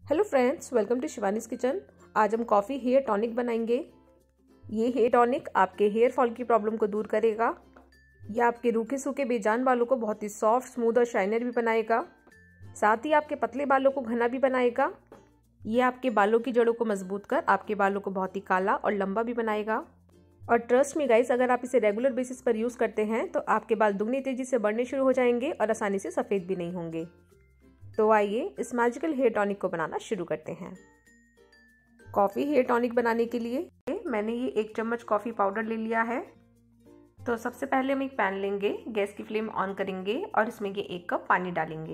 Hello friends, welcome to Shivani's kitchen. आज हम coffee hair tonic बनाएंगे। ये हेयर टॉनिक आपके हेयर फॉल की प्रॉब्लम को दूर करेगा। यह आपके रूखे सूखे बेजान बालों को बहुत ही सॉफ्ट, स्मूथ और शाइनर भी बनाएगा। साथ ही आपके पतले बालों को घना भी बनाएगा। ये आपके बालों की जड़ों को मजबूत कर आपके बालों को बहुत ही काला और लंबा भी बनाएगा। और ट्रस्ट मी गाइस, अगर आप इसे रेगुलर बेसिस पर यूज़ करते हैं तो आपके बाल दुगनी तेजी से बढ़ने शुरू हो जाएंगे और आसानी से सफ़ेद भी नहीं होंगे। तो आइए इस मैजिकल हेयर टॉनिक को बनाना शुरू करते हैं। कॉफ़ी हेयर टॉनिक बनाने के लिए मैंने ये 1 चम्मच कॉफ़ी पाउडर ले लिया है। तो सबसे पहले हम एक पैन लेंगे, गैस की फ्लेम ऑन करेंगे और इसमें ये 1 कप पानी डालेंगे।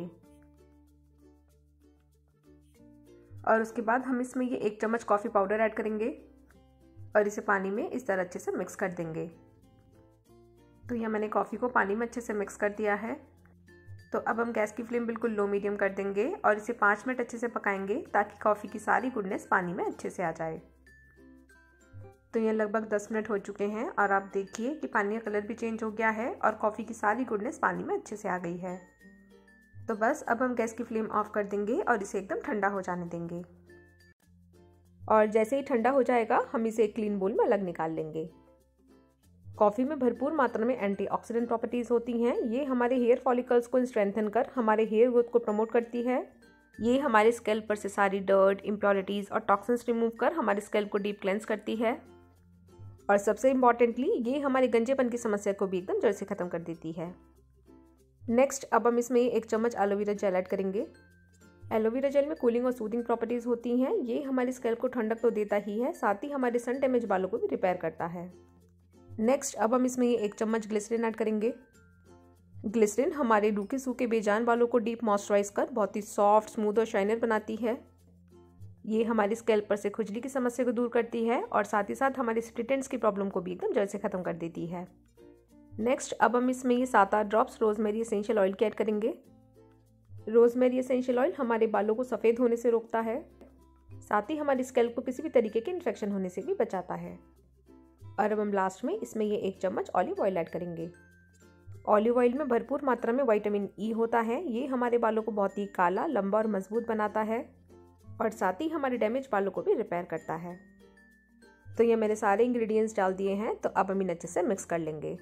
और उसके बाद हम इसमें ये 1 चम्मच कॉफ़ी पाउडर ऐड करेंगे और इसे पानी में इस तरह अच्छे से मिक्स कर देंगे। तो यह मैंने कॉफ़ी को पानी में अच्छे से मिक्स कर दिया है। तो अब हम गैस की फ्लेम बिल्कुल लो मीडियम कर देंगे और इसे 5 मिनट अच्छे से पकाएंगे ताकि कॉफ़ी की सारी गुडनेस पानी में अच्छे से आ जाए। तो ये लगभग 10 मिनट हो चुके हैं और आप देखिए कि पानी का कलर भी चेंज हो गया है और कॉफ़ी की सारी गुडनेस पानी में अच्छे से आ गई है। तो बस अब हम गैस की फ्लेम ऑफ कर देंगे और इसे एकदम ठंडा हो जाने देंगे। और जैसे ही ठंडा हो जाएगा हम इसे एक क्लीन बोल में अलग निकाल लेंगे। कॉफ़ी में भरपूर मात्रा में एंटीऑक्सीडेंट प्रॉपर्टीज़ होती हैं। ये हमारे हेयर फॉलिकल्स को स्ट्रेंथन कर हमारे हेयर ग्रोथ को प्रमोट करती है। ये हमारे स्कैल्प पर से सारी डर्ट, इम्प्योरिटीज़ और टॉक्सिन्स रिमूव कर हमारे स्कैल्प को डीप क्लेंस करती है। और सबसे इम्पॉर्टेंटली ये हमारे गंजेपन की समस्या को भी एकदम जड़ से ख़त्म कर देती है। नेक्स्ट अब हम इसमें 1 चम्मच एलोवेरा जेल ऐड करेंगे। एलोवेरा जेल में कूलिंग और सूदिंग प्रॉपर्टीज़ होती हैं। ये हमारे स्कैल्प को ठंडक तो देता ही है, साथ ही हमारे सन डैमेज बालों को भी रिपेयर करता है। नेक्स्ट अब हम इसमें ये 1 चम्मच ग्लिसरीन ऐड करेंगे। ग्लिसरीन हमारे रूखे सूखे बेजान बालों को डीप मॉइस्चराइज कर बहुत ही सॉफ्ट, स्मूथ और शाइनर बनाती है। ये हमारे स्कैल्प पर से खुजली की समस्या को दूर करती है और साथ ही साथ हमारे स्प्लिट एंड्स की प्रॉब्लम को भी एकदम जड़ से ख़त्म कर देती है। नेक्स्ट अब हम इसमें ये 7-8 ड्रॉप्स रोजमेरी एसेंशियल ऑयल के ऐड करेंगे। रोजमेरी एसेंशियल ऑयल हमारे बालों को सफ़ेद होने से रोकता है, साथ ही हमारे स्कैल्प को किसी भी तरीके के इन्फेक्शन होने से भी बचाता है। और अब हम लास्ट में इसमें ये 1 चम्मच ऑलिव ऑयल ऐड करेंगे। ऑलिव ऑयल में भरपूर मात्रा में विटामिन ई होता है। ये हमारे बालों को बहुत ही काला, लंबा और मजबूत बनाता है और साथ ही हमारे डैमेज बालों को भी रिपेयर करता है। तो ये मैंने सारे इंग्रेडिएंट्स डाल दिए हैं। तो अब हम इन्हें अच्छे से मिक्स कर लेंगे।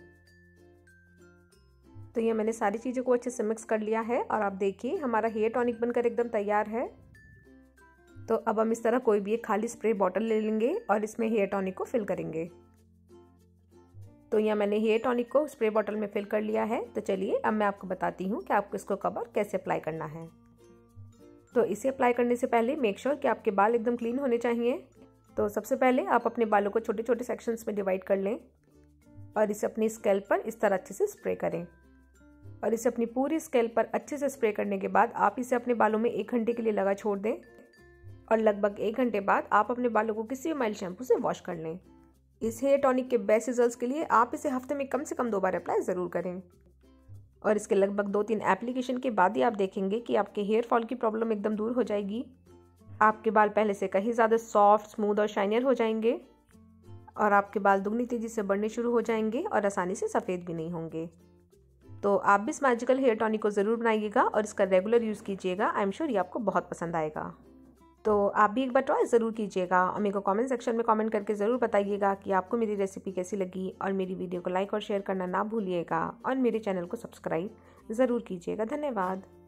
तो ये मैंने सारी चीज़ों को अच्छे से मिक्स कर लिया है और आप देखिए हमारा हेयर टॉनिक बनकर एकदम तैयार है। तो अब हम इस तरह कोई भी एक खाली स्प्रे बॉटल ले लेंगे और इसमें हेयर टॉनिक को फिल करेंगे। तो यहाँ मैंने हेयर टॉनिक को स्प्रे बॉटल में फिल कर लिया है। तो चलिए अब मैं आपको बताती हूँ कि आपको इसको कब और कैसे अप्लाई करना है। तो इसे अप्लाई करने से पहले मेक श्योर कि आपके बाल एकदम क्लीन होने चाहिए। तो सबसे पहले आप अपने बालों को छोटे छोटे सेक्शंस में डिवाइड कर लें और इसे अपनी स्कैल्प पर इस तरह अच्छे से स्प्रे करें। और इसे अपनी पूरी स्कैल्प पर अच्छे से स्प्रे करने के बाद आप इसे अपने बालों में 1 घंटे के लिए लगा छोड़ दें और लगभग 1 घंटे बाद आप अपने बालों को किसी भी माइल्ड शैम्पू से वॉश कर लें। इस हेयर टॉनिक के बेस्ट रिजल्ट्स के लिए आप इसे हफ्ते में कम से कम 2 बार अप्लाई ज़रूर करें। और इसके लगभग 2-3 एप्लीकेशन के बाद ही आप देखेंगे कि आपके हेयर फॉल की प्रॉब्लम एकदम दूर हो जाएगी। आपके बाल पहले से कहीं ज़्यादा सॉफ्ट, स्मूथ और शाइनर हो जाएंगे और आपके बाल दुगनी तेज़ी से बढ़ने शुरू हो जाएंगे और आसानी से सफ़ेद भी नहीं होंगे। तो आप भी इस मैजिकल हेयर टॉनिक को ज़रूर बनाइएगा और इसका रेगुलर यूज़ कीजिएगा। आई एम श्योर ये आपको बहुत पसंद आएगा। तो आप भी एक बार ट्राई ज़रूर कीजिएगा और मेरे को कमेंट सेक्शन में कमेंट करके ज़रूर बताइएगा कि आपको मेरी रेसिपी कैसी लगी। और मेरी वीडियो को लाइक और शेयर करना ना भूलिएगा और मेरे चैनल को सब्सक्राइब ज़रूर कीजिएगा। धन्यवाद।